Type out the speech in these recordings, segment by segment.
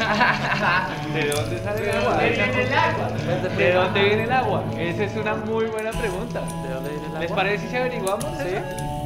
¿De dónde sale el agua? ¿De dónde viene el agua? Esa es una muy buena pregunta. ¿De dónde viene el agua? ¿Les parece si averiguamos eso?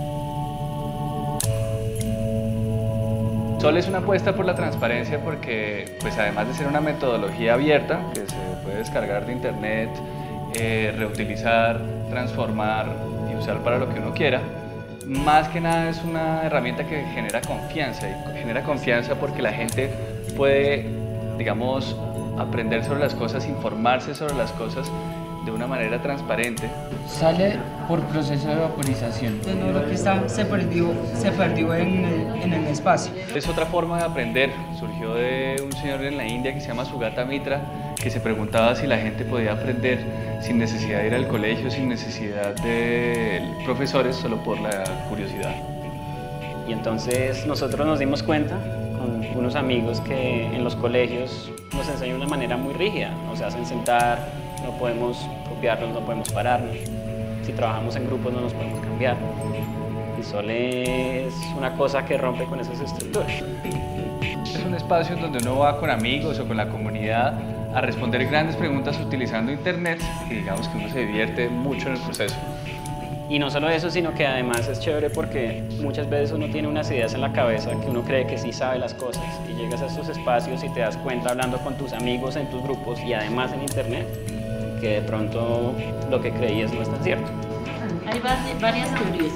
Sol es una apuesta por la transparencia porque, pues además de ser una metodología abierta que se puede descargar de internet, reutilizar, transformar y usar para lo que uno quiera, más que nada es una herramienta que genera confianza, y genera confianza porque la gente puede, digamos, aprender sobre las cosas, informarse sobre las cosas de una manera transparente. Sale por proceso de vaporización. No, lo que está, se perdió en el espacio. Es otra forma de aprender. Surgió de un señor en la India que se llama Sugata Mitra, que se preguntaba si la gente podía aprender sin necesidad de ir al colegio, sin necesidad de profesores, solo por la curiosidad. Y entonces nosotros nos dimos cuenta con unos amigos que en los colegios nos enseñan de una manera muy rígida, nos hacen sentar, no podemos copiarnos, no podemos pararnos, si trabajamos en grupos no nos podemos cambiar. Y Sol es una cosa que rompe con esas estructuras. Es un espacio donde uno va con amigos o con la comunidad a responder grandes preguntas utilizando internet y digamos que uno se divierte mucho en el proceso. Y no solo eso, sino que además es chévere porque muchas veces uno tiene unas ideas en la cabeza que uno cree que sí sabe las cosas y llegas a estos espacios y te das cuenta hablando con tus amigos en tus grupos y además en internet que de pronto lo que creías no es tan cierto. Hay varias teorías.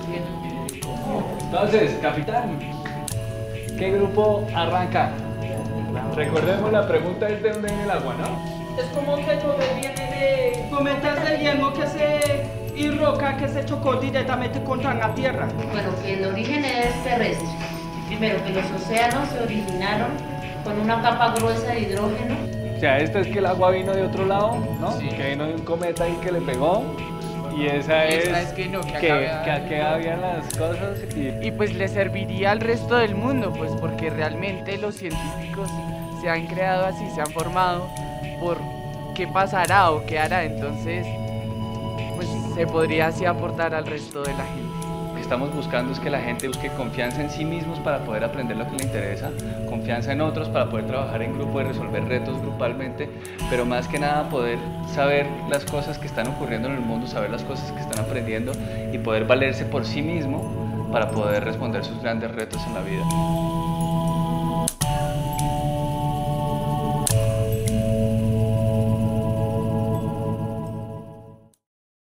Entonces, capitán, ¿qué grupo arranca? Recordemos, la pregunta es ¿de dónde viene el agua, no? Es como que todo viene de cometas de hielo y roca que se chocó directamente contra la tierra. Bueno, que el origen es terrestre. Primero, que los océanos se originaron con una capa gruesa de hidrógeno. O sea, esto es que el agua vino de otro lado, ¿no? Sí. Que vino de un cometa y que le pegó. Y esa es que no, que acá habían las cosas. Y pues le serviría al resto del mundo, pues porque realmente los científicos se han creado así, se han formado por qué pasará o qué hará, entonces pues se podría así aportar al resto de la gente. Lo que estamos buscando es que la gente busque confianza en sí mismos para poder aprender lo que le interesa, confianza en otros para poder trabajar en grupo y resolver retos grupalmente, pero más que nada poder saber las cosas que están ocurriendo en el mundo, saber las cosas que están aprendiendo y poder valerse por sí mismo para poder responder sus grandes retos en la vida.